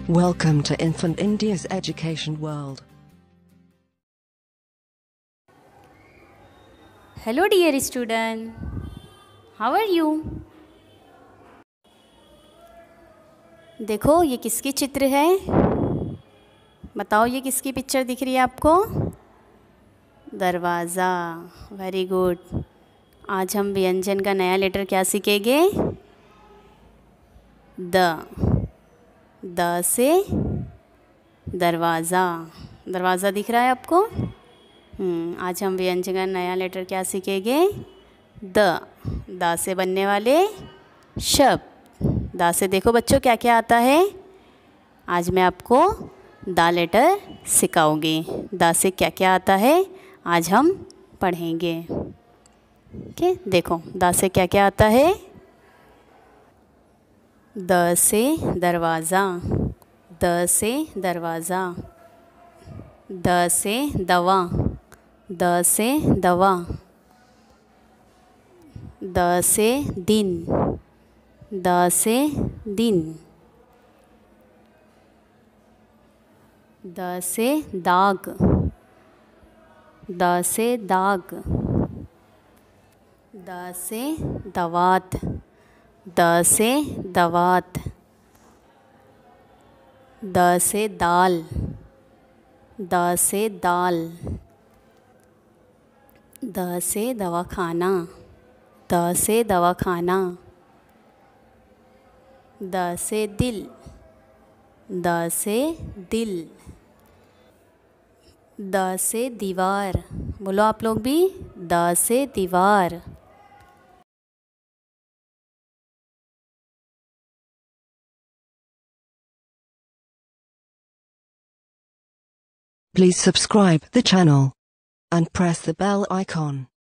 Welcome to Infant India's Education World. Hello dear student, how are you? देखो ये किसकी चित्र है? बताओ ये किसकी पिक्चर दिख रही है आपको? दरवाज़ा। Very good. आज हम व्यंजन का नया लेटर क्या सीखेंगे? द से दरवाज़ा। दरवाज़ा दिख रहा है आपको? आज हम व्यंजन का नया लेटर क्या सीखेंगे? द से बनने वाले शब्द। द से देखो बच्चों क्या क्या आता है। आज मैं आपको द लेटर सिखाऊंगी। द से क्या क्या आता है आज हम पढ़ेंगे। ओके, देखो द से क्या क्या आता है। द से दरवाज़ा। द से दरवाज़ा। द से दवा। द से दवा। द से दिन। द से दिन। द से दाग। द से दाग। द से दवात। द से दवात। द से दाल। द से दाल। द से दवाखाना। द से दवाखाना। द से दिल। द से दिल। द से दीवार। बोलो आप लोग भी, द से दीवार। Please subscribe the channel and press the bell icon.